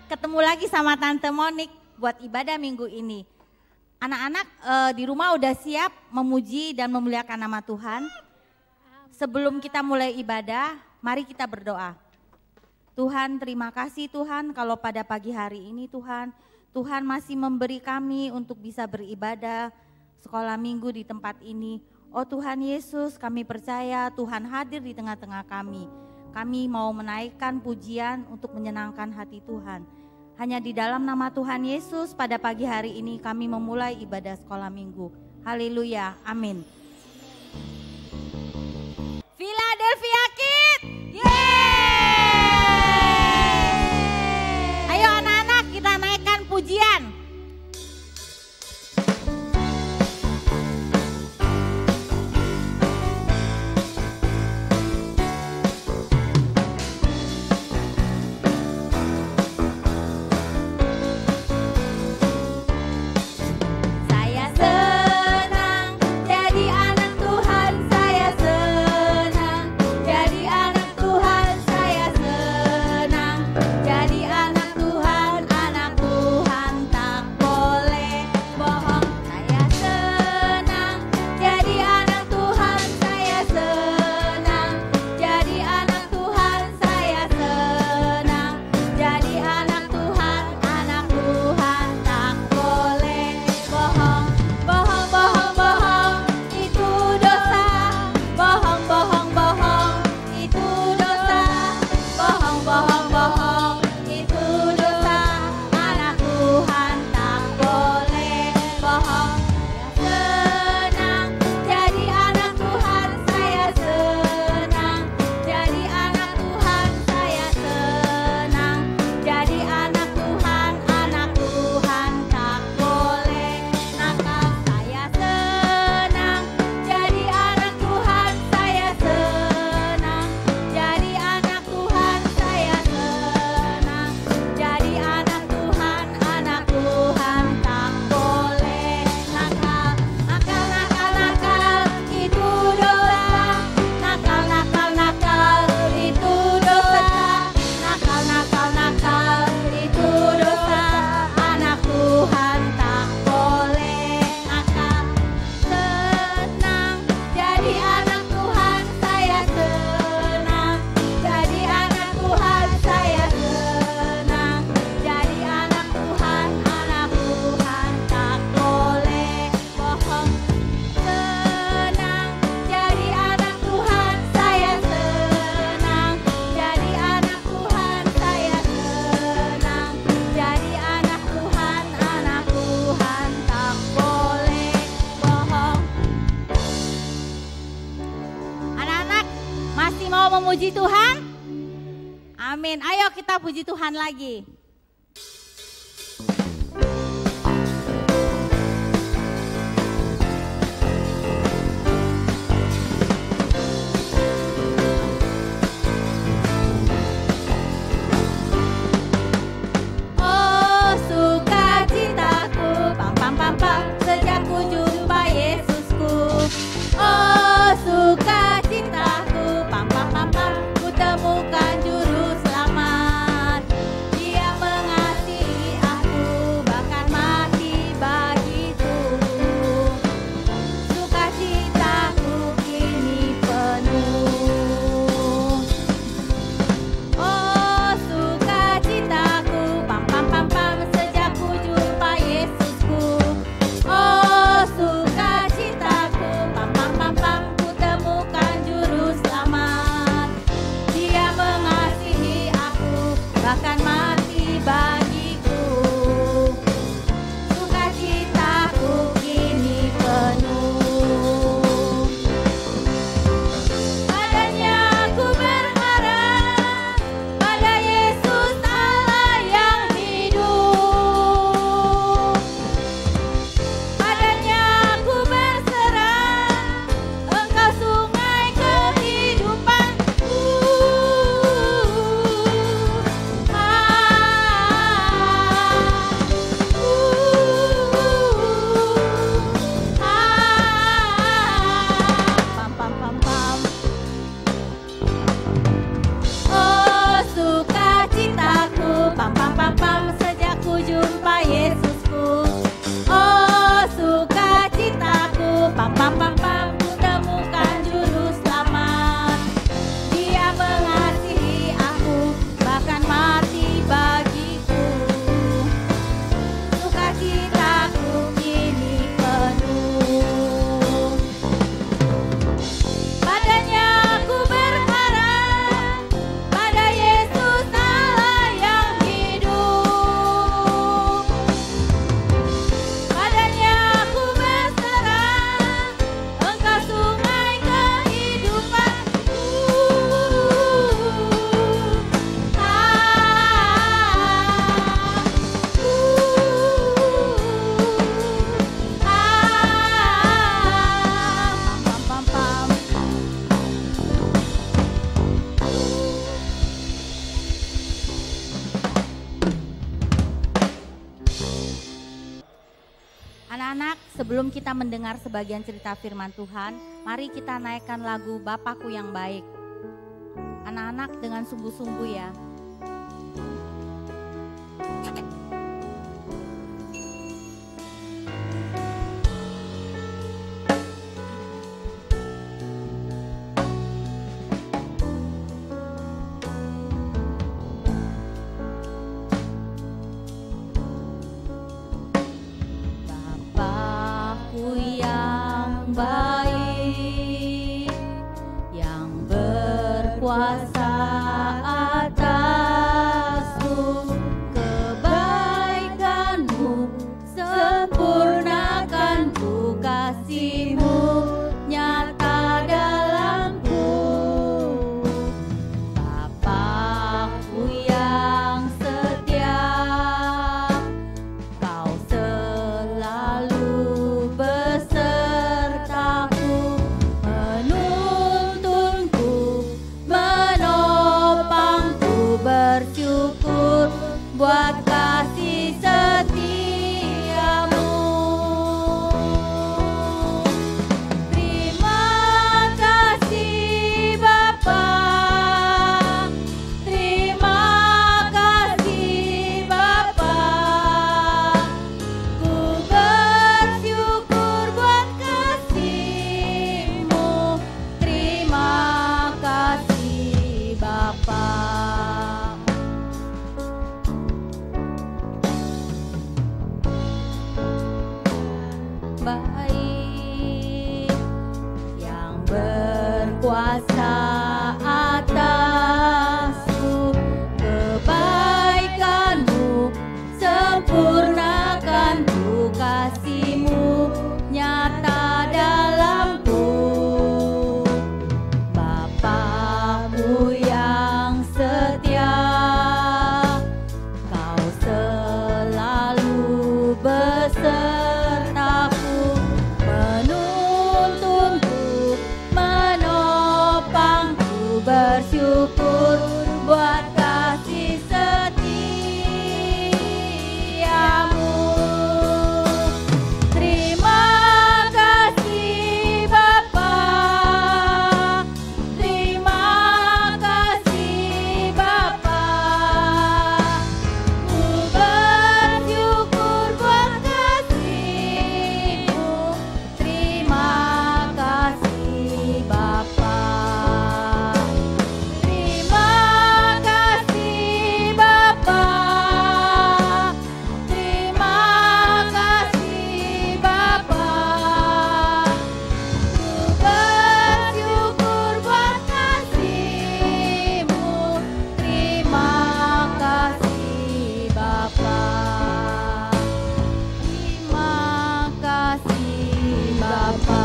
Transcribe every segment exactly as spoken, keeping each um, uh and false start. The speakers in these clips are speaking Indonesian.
ketemu lagi sama Tante Monik buat ibadah minggu ini. Anak-anak e, di rumah udah siap memuji dan memuliakan nama Tuhan? Sebelum kita mulai ibadah, mari kita berdoa. Tuhan, terima kasih Tuhan kalau pada pagi hari ini Tuhan, Tuhan masih memberi kami untuk bisa beribadah sekolah minggu di tempat ini. Oh Tuhan Yesus, kami percaya Tuhan hadir di tengah-tengah kami. Kami mau menaikkan pujian untuk menyenangkan hati Tuhan. Hanya di dalam nama Tuhan Yesus pada pagi hari ini kami memulai ibadah sekolah minggu. Haleluya, amin. Philadelphia Kids, yeay! Ayo anak-anak kita naikkan pujian. Puji Tuhan, amin. Ayo kita puji Tuhan lagi. Oh sukacitaku, pam pam pam pam, sejak ku jumpa Yesusku. Oh sukacitaku, pam pam pam pam, ku temukan juru selamat. Dia mengasihi aku, bahkan mati bagiku. Sukacitaku kini penuh. Oh sukacitaku, pam pam pam pam, sejak ku jumpa Yesusku. Oh sukacitaku, pam pam pam pam, ku temukan juru selamat. Dia mengasihi aku, bahkan mati bagiku. Sukacitaku kini penuh. Padanya aku berharap, pada Yesus Allah yang hidup. Padanya aku berserah, Engkau sungai kehidupanku. Ah, sebelum kita mendengar sebagian cerita firman Tuhan, mari kita naikkan lagu Bapakku yang Baik. Anak-anak dengan sungguh-sungguh ya. Kuasa atasku, kebaikanmu sempurnakan ku, kasihmu nyata dalamku. Bapakku yang setia, kau selalu besertaku, menuntunku, menopangku, bersyukur buat kasih setiamu. Terima kasih Bapa, terima kasih Bapa, ku bersyukur buat kasih-Mu. Terima kasih Bapa. Baik yang berkuasa atasku, kebaikanmu sempurnakan ku, kasihmu nyata dalamku. Bapakku yang setia, kau selalu besertaku, menuntunku, menopangku, bersyukur buat kasih setiamu. Terima kasih Bapa, terima kasih Bapa, ku bersyukur buat kasih-Mu. Terima kasih Bapa, terima kasih Bapa, terima kasih Bapa, ku bersyukur buat kasih-Mu. Terima kasih Bapa, terima kasih Bapa,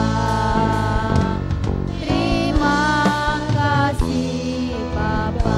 terima kasih Bapa.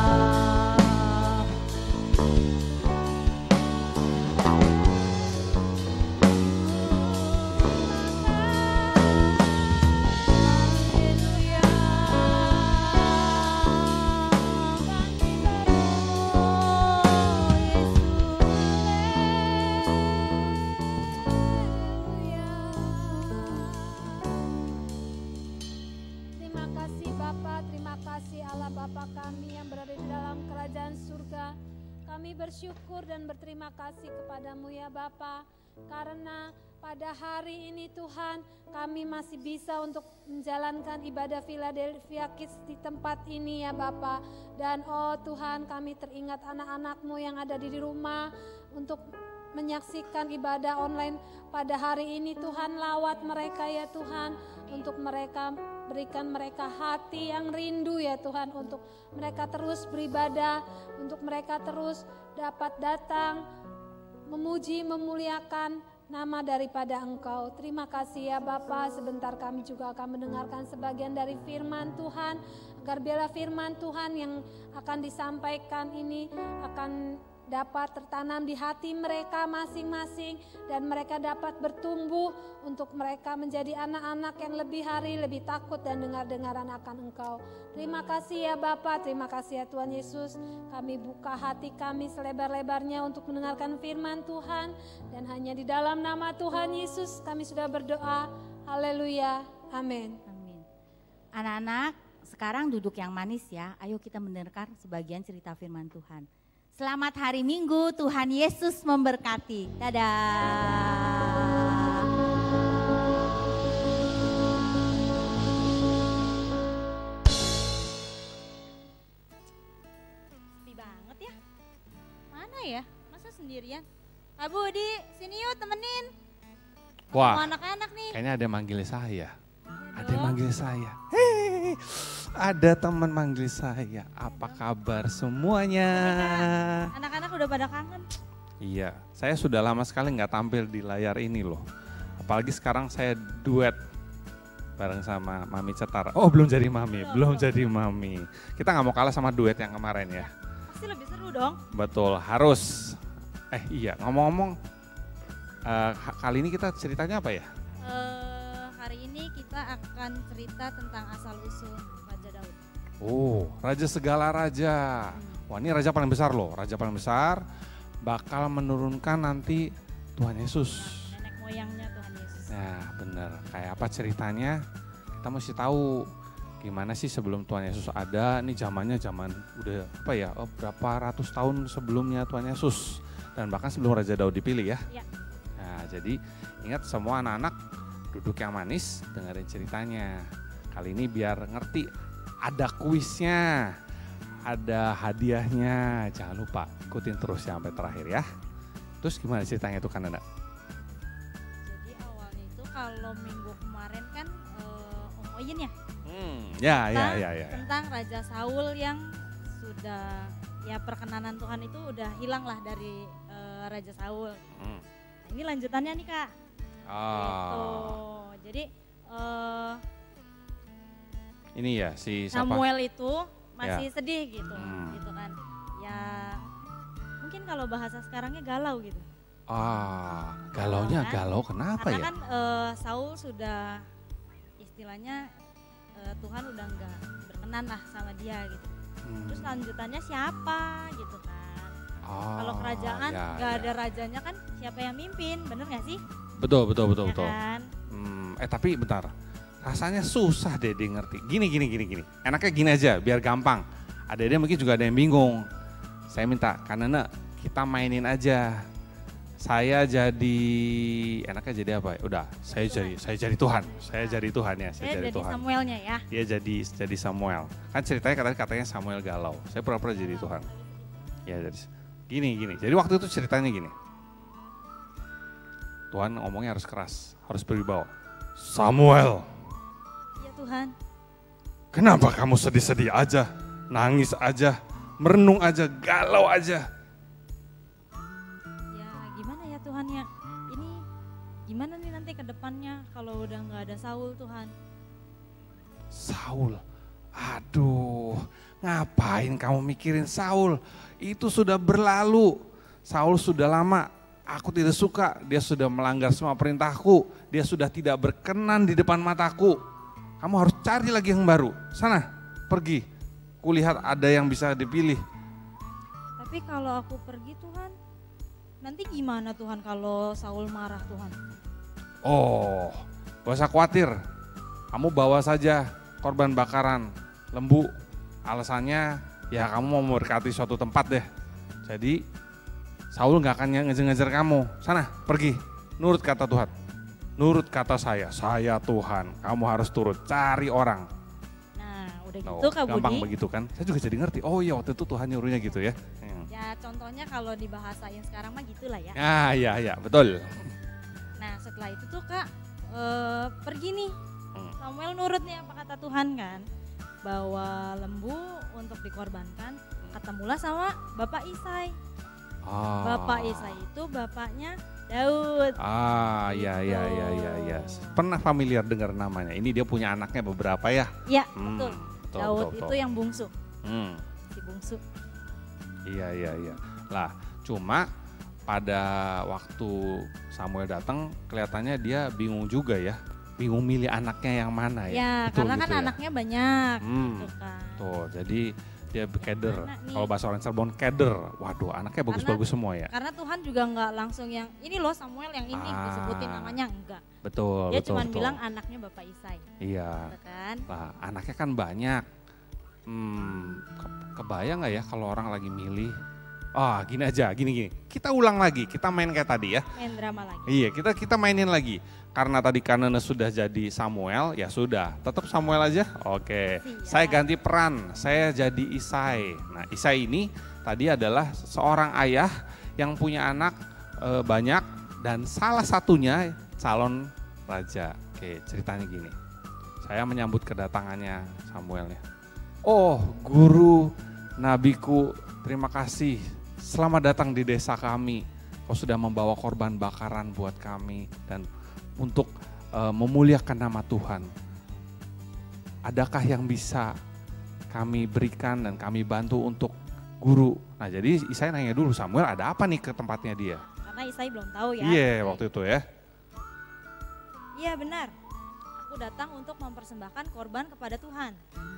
Terima kasih Bapa, terima kasih Allah Bapa kami yang berada di dalam kerajaan surga. Kami bersyukur dan berterima kasih kepadamu ya Bapa, karena pada hari ini Tuhan kami masih bisa untuk menjalankan ibadah Philadelphia Kids di tempat ini ya Bapa. Dan oh Tuhan, kami teringat anak-anak-Mu yang ada di rumah untuk menyaksikan ibadah online pada hari ini. Tuhan, lawat mereka ya Tuhan, untuk mereka berikan mereka hati yang rindu ya Tuhan, untuk mereka terus beribadah, untuk mereka terus dapat datang memuji, memuliakan nama daripada Engkau. Terima kasih ya Bapa. Sebentar kami juga akan mendengarkan sebagian dari firman Tuhan, agar biarlah firman Tuhan yang akan disampaikan ini akan dapat tertanam di hati mereka masing-masing dan mereka dapat bertumbuh untuk mereka menjadi anak-anak yang lebih hari, lebih takut dan dengar-dengaran akan Engkau. Terima kasih ya Bapa, terima kasih ya Tuhan Yesus. Kami buka hati kami selebar-lebarnya untuk mendengarkan firman Tuhan dan hanya di dalam nama Tuhan Yesus kami sudah berdoa. Haleluya. Amin. Amin. Anak-anak, sekarang duduk yang manis ya. Ayo kita mendengar sebagian cerita firman Tuhan. Selamat hari Minggu, Tuhan Yesus memberkati. Dadah. Sepi banget ya. Mana ya? Masa sendirian? Kak Budi, sini yuk temenin. Wah, Mau anak-anak nih. kayaknya ada yang manggil saya. Ada yang dong. manggil saya. Hei, ada teman manggil saya. Apa kabar semuanya? Anak-anak udah pada kangen. Iya, saya sudah lama sekali nggak tampil di layar ini loh. Apalagi sekarang saya duet bareng sama Mami Cetara. Oh belum jadi Mami, belum jadi Mami. Kita nggak mau kalah sama duet yang kemarin ya. Pasti lebih seru dong. Betul, harus. Eh iya, ngomong-ngomong, uh, kali ini kita ceritanya apa ya? Uh, hari ini kita akan cerita tentang asal-usul Raja Daud. Oh, Raja segala raja. Wah ini raja paling besar loh, raja paling besar bakal menurunkan nanti Tuhan Yesus. Nenek moyangnya Tuhan Yesus. Nah bener, kayak apa ceritanya kita mesti tahu gimana sih sebelum Tuhan Yesus ada. Ini zamannya zaman udah apa ya, oh, berapa ratus tahun sebelumnya Tuhan Yesus. Dan bahkan sebelum Raja Daud dipilih ya. Ya. Nah jadi ingat semua anak-anak duduk yang manis dengerin ceritanya. Kali ini biar ngerti ada kuisnya, ada hadiahnya. Jangan lupa ikutin terus sampai terakhir ya. Terus gimana ceritanya itu kan Nanda? Jadi awalnya itu kalau minggu kemarin kan uh, Om Oyin ya. Hmm, ya, ya, Tentang- ya, ya. Tentang Raja Saul yang sudah ya perkenanan Tuhan itu udah hilang lah dari uh, Raja Saul. Hmm. Nah, ini lanjutannya nih Kak. Gitu. Oh, Jadi uh, ini ya si siapa? Samuel itu masih sedih gitu, Hmm. gitu kan. Ya mungkin kalau bahasa sekarangnya galau gitu. Ah, galaunya Galau kan? galau kenapa Karena ya? kan uh, Saul sudah istilahnya uh, Tuhan udah nggak berkenan lah sama dia gitu. Hmm. Terus lanjutannya siapa gitu kan. Oh, Kalau kerajaan ya, nggak ya. ada rajanya kan siapa yang mimpin, bener nggak sih? Betul, betul, betul, Ya betul. kan? Hmm, eh tapi bentar, rasanya susah deh dia ngerti. Gini, gini, gini, gini. Enaknya gini aja, biar gampang. Ada-ada mungkin juga ada yang bingung. Saya minta, karena kita mainin aja. Saya jadi, enaknya jadi apa? Udah, saya Tuhan. jadi, saya jadi Tuhan. Saya jadi Tuhan ya, saya, Saya jadi jadi Tuhan. Samuelnya ya. Dia jadi jadi Samuel. Kan ceritanya katanya katanya Samuel galau. Saya pura-pura jadi Tuhan. Ya jadi gini gini. Jadi waktu itu ceritanya gini. Tuhan ngomongnya harus keras, harus berwibawa. Samuel, Iya Tuhan. kenapa kamu sedih-sedih aja, nangis aja, merenung aja, galau aja? Ya gimana ya Tuhan ya. Ini gimana nih nanti ke depannya kalau udah nggak ada Saul Tuhan. Saul, aduh, ngapain kamu mikirin Saul? Itu sudah berlalu. Saul sudah lama. Aku tidak suka, dia sudah melanggar semua perintahku. Dia sudah tidak berkenan di depan mataku. Kamu harus cari lagi yang baru. Sana, pergi. Kulihat ada yang bisa dipilih. Tapi kalau aku pergi Tuhan, nanti gimana Tuhan kalau Saul marah Tuhan? Oh, gak usah khawatir. Kamu bawa saja korban bakaran lembu. Alasannya ya kamu mau memberkati suatu tempat deh. Jadi Saul gak akan ngejar-ngejar kamu. Sana, pergi. Nurut kata Tuhan. Nurut kata saya. Saya Tuhan. Kamu harus turut. Cari orang. Nah udah No, gitu Kak gampang Budi. begitu kan. Saya juga jadi ngerti. Oh iya waktu itu Tuhan nyuruhnya gitu ya. Hmm. Ya contohnya kalau dibahasain sekarang mah gitulah ya. Ah iya iya betul. Nah setelah itu tuh Kak eh, pergi nih. Hmm. Samuel nurut nih apa kata Tuhan kan. Bawa lembu untuk dikorbankan. Ketemulah sama Bapak Isai. Ah. Bapak Isai itu bapaknya Daud. Ah iya iya iya iya iya. Pernah familiar dengar namanya. Ini dia punya anaknya beberapa ya. Ya Hmm, betul. betul, Daud betul, itu betul. yang bungsu. Hmm. Si bungsu. Iya iya iya. Lah, Cuma pada waktu Samuel datang kelihatannya dia bingung juga ya. Bingung milih anaknya yang mana ya. Ya, Betul karena gitu kan ya? anaknya banyak Hmm, gitu kan. tuh jadi dia keder. Mana nih? Kalau bahasa orang Cirebon keder. Waduh anaknya bagus-bagus semua ya. Karena Tuhan juga nggak langsung yang ini loh Samuel yang ini Ah. disebutin namanya, enggak. Betul, Dia betul, cuma betul. bilang anaknya Bapak Isai, Iya. gitu kan. Lah, anaknya kan banyak. Hmm, ke- kebayang nggak ya kalau orang lagi milih? Ah, gini aja, gini gini. Kita ulang lagi, kita main kayak tadi ya. Main drama lagi. Iya, kita kita mainin lagi. Karena tadi Kanana sudah jadi Samuel, ya sudah. Tetap Samuel aja. Oke. Siap. Saya ganti peran. Saya jadi Isai. Nah, Isai ini tadi adalah seorang ayah yang punya anak eh, banyak dan salah satunya calon raja. Oke, ceritanya gini. Saya menyambut kedatangannya Samuelnya. Oh, guru, nabiku, terima kasih. Selamat datang di desa kami. Kau sudah membawa korban bakaran buat kami dan untuk uh, memuliakan nama Tuhan. Adakah yang bisa kami berikan dan kami bantu untuk guru? Nah, jadi Isai nanya dulu, Samuel ada apa nih ke tempatnya dia? Karena Isai belum tahu ya. Iya, Isai. waktu itu ya. Iya benar. Aku datang untuk mempersembahkan korban kepada Tuhan.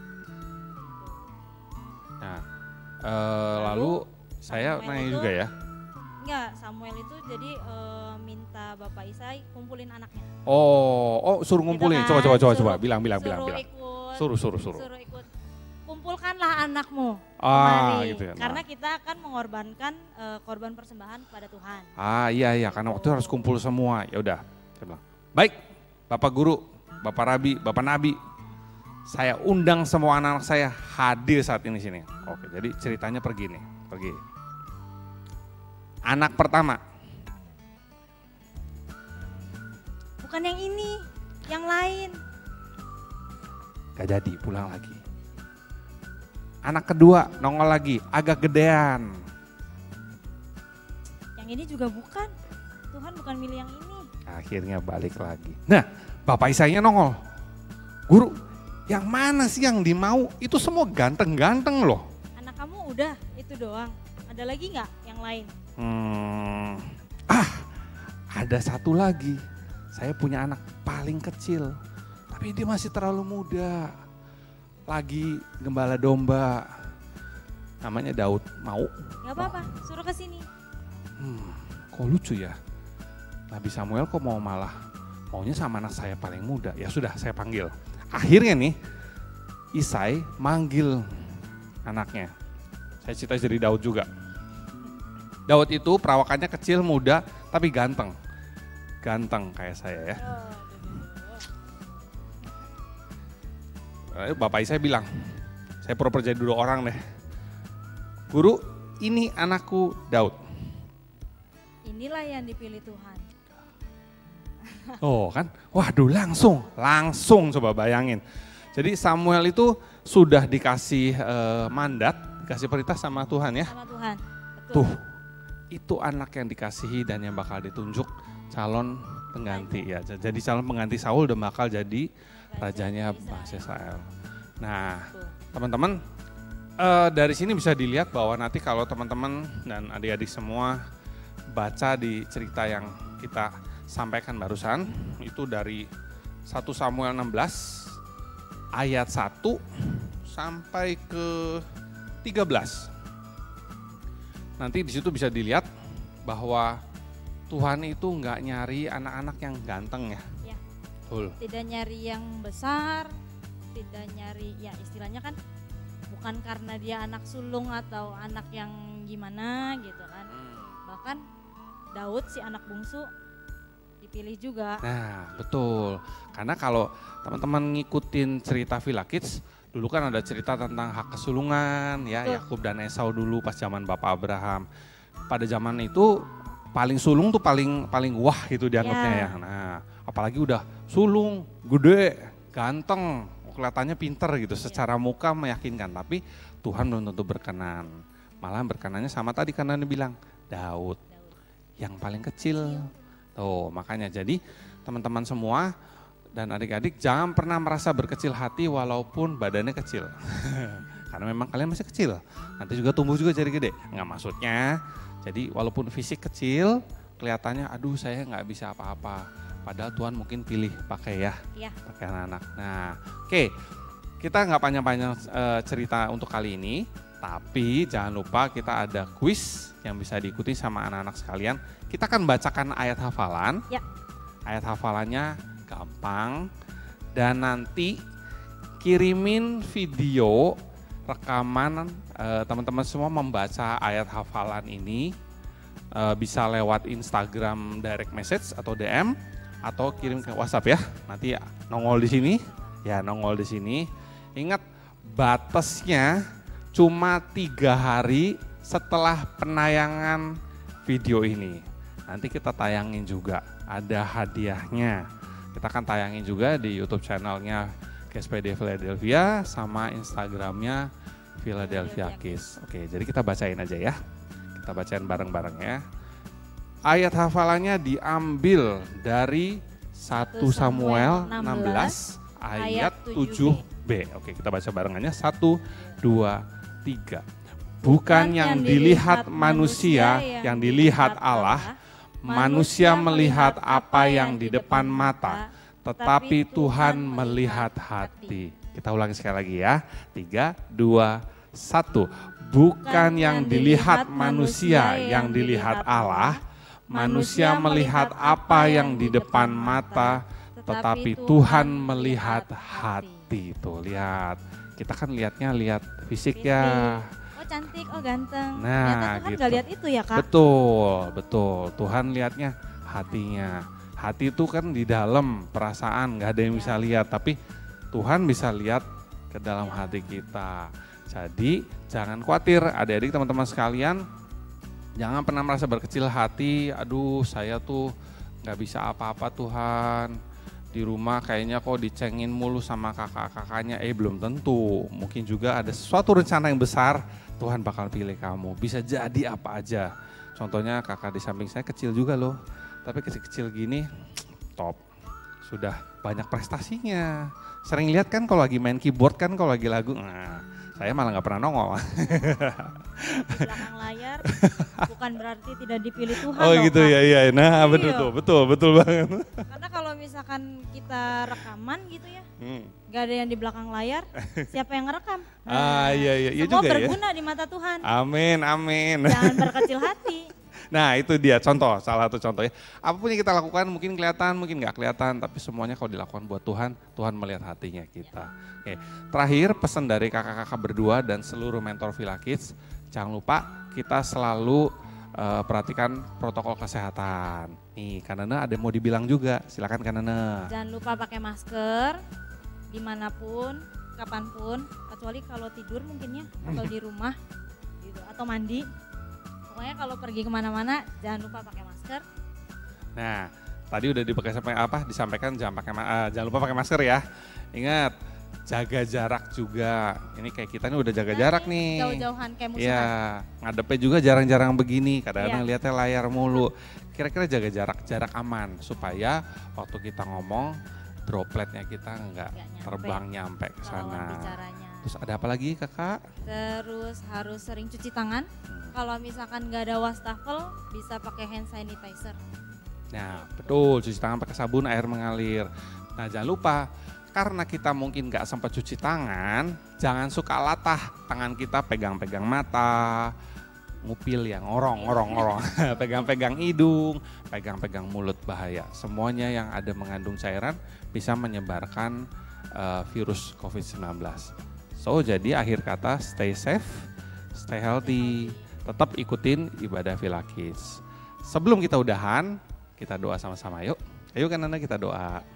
Nah, uh, lalu saya Samuel nanya itu- juga ya. Enggak, Samuel itu jadi eh, minta Bapak Isai kumpulin anaknya. Oh, oh suruh ngumpulin. Gitu Coba kan, coba coba suruh- coba bilang bilang bilang suruh bilang. Ikut, Suruh suruh suruh. suruh ikut. Kumpulkanlah anakmu Ah, kemari. gitu ya. Nah. Karena kita akan mengorbankan eh, korban persembahan pada Tuhan. Ah iya iya karena waktu itu harus kumpul semua. Ya udah, saya bilang. Baik, Bapak Guru, Bapak Rabi, Bapak Nabi. Saya undang semua anak-anak saya hadir saat ini sini. Oke, jadi ceritanya pergi nih, pergi. Anak pertama, Bukan yang ini, yang lain. gak jadi, pulang lagi. Anak kedua, nongol lagi, agak gedean. Yang ini juga bukan. Tuhan bukan milih yang ini. Akhirnya balik lagi. Nah, Bapak Isainya nongol. Guru, yang mana sih yang dimau? Itu semua ganteng-ganteng loh. Anak kamu udah itu doang. Ada lagi nggak yang lain? Hmm, ah, ada satu lagi. Saya punya anak paling kecil, tapi dia masih terlalu muda. Lagi gembala domba. Namanya Daud. Mau? Gak apa-apa, suruh ke sini. Hmm, kok lucu ya? Nabi Samuel kok mau malah maunya sama anak saya paling muda. Ya sudah, saya panggil. Akhirnya nih, Isai manggil anaknya. Saya cerita jadi Daud juga. Daud itu perawakannya kecil, muda, tapi ganteng. Ganteng kayak saya ya. Lalu Bapak Isai bilang, saya pura-pura jadi dua orang deh. Guru, ini anakku Daud. Inilah yang dipilih Tuhan. Oh kan, waduh langsung, langsung coba bayangin. Jadi Samuel itu sudah dikasih eh, mandat, dikasih perintah sama Tuhan ya. Sama Tuhan. Betul. Tuh, itu anak yang dikasihi dan yang bakal ditunjuk calon pengganti ya. Jadi calon pengganti Saul dan bakal jadi rajanya bangsa Israel. Nah, Betul. teman-teman eh, dari sini bisa dilihat bahwa nanti kalau teman-teman dan adik-adik semua baca di cerita yang kita sampaikan barusan, itu dari satu Samuel enam belas ayat satu sampai ke tiga belas. Nanti di situ bisa dilihat bahwa Tuhan itu nggak nyari anak-anak yang ganteng ya. Ya. Betul. Tidak nyari yang besar, tidak nyari, ya istilahnya kan bukan karena dia anak sulung atau anak yang gimana gitu kan. Bahkan Daud si anak bungsu dipilih juga. Nah betul, karena kalau teman-teman ngikutin cerita Villa Kids, dulu kan ada cerita tentang hak kesulungan ya, Betul. Yakub dan Esau dulu pas zaman Bapak Abraham. Pada zaman itu paling sulung tuh paling paling wah gitu dianggapnya Ya. ya. Nah apalagi udah sulung, gede, ganteng, kelihatannya pinter gitu, secara muka meyakinkan. Tapi Tuhan belum tentu berkenan, malah berkenannya sama tadi karena dia bilang Daud, yang paling kecil. Tuh makanya jadi teman-teman semua dan adik-adik jangan pernah merasa berkecil hati walaupun badannya kecil. karena memang kalian masih kecil. Nanti juga tumbuh juga jadi gede. Nggak maksudnya, jadi walaupun fisik kecil, kelihatannya aduh saya nggak bisa apa-apa. Padahal Tuhan mungkin pilih pakai ya, Iya. pakai anak-anak. Nah oke, okay. Kita nggak panjang-panjang uh, cerita untuk kali ini. Tapi jangan lupa kita ada kuis yang bisa diikuti sama anak-anak sekalian. Kita akan bacakan ayat hafalan. Ya. Ayat hafalannya gampang. Dan nanti kirimin video rekaman uh, teman-teman semua membaca ayat hafalan ini. Uh, bisa lewat Instagram direct message atau D M. Atau kirim ke WhatsApp ya. Nanti nongol di sini. Ya nongol di sini. Ingat batasnya cuma tiga hari setelah penayangan video ini. Nanti kita tayangin juga, ada hadiahnya. Kita akan tayangin juga di YouTube channelnya G S P D Philadelphia sama Instagramnya Philadelphia Kids. Oke, jadi kita bacain aja ya. Kita bacain bareng-bareng ya. Ayat hafalannya diambil dari satu Samuel enam belas ayat tujuh B. Oke, kita baca barengannya. satu, dua, tiga. Bukan yang dilihat manusia, yang dilihat Allah. Manusia melihat apa yang di depan mata, tetapi Tuhan melihat hati. Kita ulangi sekali lagi ya. Tiga, dua, satu. Bukan yang dilihat manusia, yang dilihat Allah. Manusia melihat apa yang di depan mata, tetapi Tuhan melihat hati. Tuh lihat, kita kan lihatnya lihat fisik ya. Oh cantik, oh ganteng. Nah, ternyata Tuhan gitu. gak lihat itu ya Kak? Betul, betul. Tuhan lihatnya hatinya. Hati itu kan di dalam perasaan, gak ada yang bisa lihat. Tapi Tuhan bisa lihat ke dalam hati kita. Jadi jangan khawatir adik-adik teman-teman sekalian. Jangan pernah merasa berkecil hati. Aduh saya tuh gak bisa apa-apa Tuhan. Di rumah kayaknya kok dicengin mulu sama kakak-kakaknya. Eh belum tentu. Mungkin juga ada suatu rencana yang besar. Tuhan bakal pilih kamu, bisa jadi apa aja. Contohnya kakak di samping saya kecil juga loh, tapi kecil-kecil gini top, sudah banyak prestasinya. Sering lihat kan kalau lagi main keyboard kan kalau lagi lagu, nah saya malah nggak pernah nongol. Di belakang layar bukan berarti tidak dipilih Tuhan. Oh loh, gitu Kak. ya, iya, nah Iya. betul, betul, betul, betul banget. Karena kalau misalkan kita rekaman gitu ya, Hmm. gak ada yang di belakang layar, siapa yang ngerekam? Ah iya, iya, iya semua juga ya. berguna di mata Tuhan. Amin, amin. Jangan berkecil hati. Nah itu dia contoh, salah satu contoh ya. Apapun yang kita lakukan mungkin kelihatan, mungkin nggak kelihatan. Tapi semuanya kalau dilakukan buat Tuhan, Tuhan melihat hatinya kita. Oke. Terakhir pesan dari kakak-kakak berdua dan seluruh mentor Villa Kids. Jangan lupa kita selalu uh, perhatikan protokol kesehatan. Nih Kanana ada yang mau dibilang juga, silakan Kanana. Jangan lupa pakai masker dimanapun, kapanpun. Kecuali kalau tidur mungkin ya, atau di rumah gitu, atau mandi. Pokoknya kalau pergi kemana-mana jangan lupa pakai masker. Nah, tadi udah dipakai sampai apa? Disampaikan jangan pakai uh, jangan lupa pakai masker ya. Ingat, jaga jarak juga. Ini kayak kita nih udah jaga Nah, jarak ini nih. Jauh-jauhan kayak musuhan. Iya, ngadepnya juga jarang-jarang begini. Kadang-kadang Iya. lihatnya layar mulu. Kira-kira jaga jarak, jarak aman supaya waktu kita ngomong dropletnya kita nggak Nggak nyampe. terbang nyampe ke Lawan sana. bicaranya. Terus ada apa lagi kakak? Terus harus sering cuci tangan. Kalau misalkan nggak ada wastafel, bisa pakai hand sanitizer. Nah betul, cuci tangan pakai sabun, air mengalir. Nah jangan lupa, karena kita mungkin nggak sempat cuci tangan, jangan suka latah tangan kita pegang-pegang mata, ngupil yang ngorong, ngorong, ngorong, pegang-pegang hidung, pegang-pegang mulut, bahaya. Semuanya yang ada mengandung cairan bisa menyebarkan uh, virus covid sembilan belas. So jadi akhir kata stay safe, stay healthy, tetap ikutin ibadah Villa Kids. Sebelum kita udahan, kita doa sama-sama yuk. Ayo kan Nana kita doa.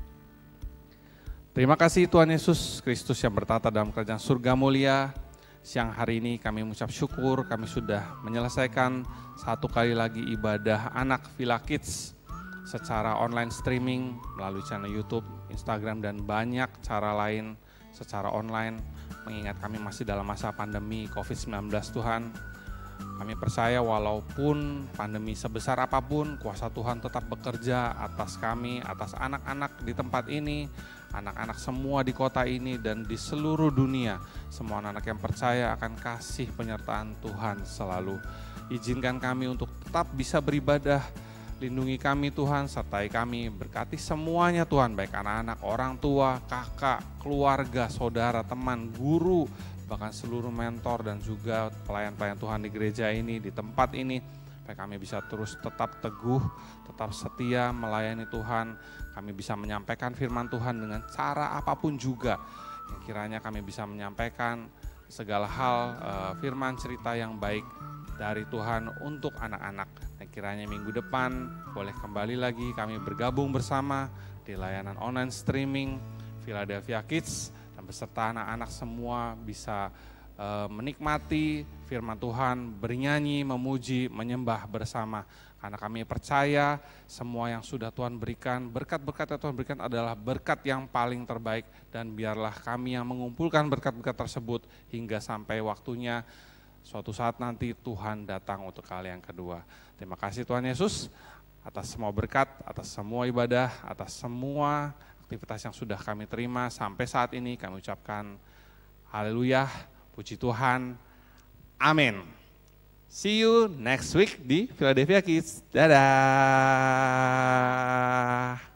Terima kasih Tuhan Yesus Kristus yang bertata dalam kerajaan surga mulia. Siang hari ini kami mengucap syukur, kami sudah menyelesaikan satu kali lagi ibadah anak Villa Kids secara online streaming melalui channel YouTube, Instagram, dan banyak cara lain secara online. Mengingat kami masih dalam masa pandemi covid sembilan belas Tuhan. Kami percaya walaupun pandemi sebesar apapun, kuasa Tuhan tetap bekerja atas kami, atas anak-anak di tempat ini, anak-anak semua di kota ini dan di seluruh dunia, semua anak-anak yang percaya akan kasih penyertaan Tuhan selalu. Izinkan kami untuk tetap bisa beribadah, lindungi kami Tuhan, sertai kami, berkati semuanya Tuhan, baik anak-anak, orang tua, kakak, keluarga, saudara, teman, guru, bahkan seluruh mentor dan juga pelayan-pelayan Tuhan di gereja ini, di tempat ini, supaya kami bisa terus tetap teguh, tetap setia melayani Tuhan. Kami bisa menyampaikan firman Tuhan dengan cara apapun juga, yang kiranya kami bisa menyampaikan segala hal uh, firman cerita yang baik dari Tuhan untuk anak-anak. Dan kiranya minggu depan boleh kembali lagi kami bergabung bersama di layanan online streaming Philadelphia Kids, dan beserta anak-anak semua bisa uh, menikmati firman Tuhan, bernyanyi, memuji, menyembah bersama. Karena kami percaya semua yang sudah Tuhan berikan, berkat-berkat yang Tuhan berikan adalah berkat yang paling terbaik, dan biarlah kami yang mengumpulkan berkat-berkat tersebut hingga sampai waktunya suatu saat nanti Tuhan datang untuk kali yang kedua. Terima kasih Tuhan Yesus atas semua berkat, atas semua ibadah, atas semua aktivitas yang sudah kami terima sampai saat ini. Kami ucapkan haleluya, puji Tuhan, amin. See you next week di Philadelphia Kids. Dadah.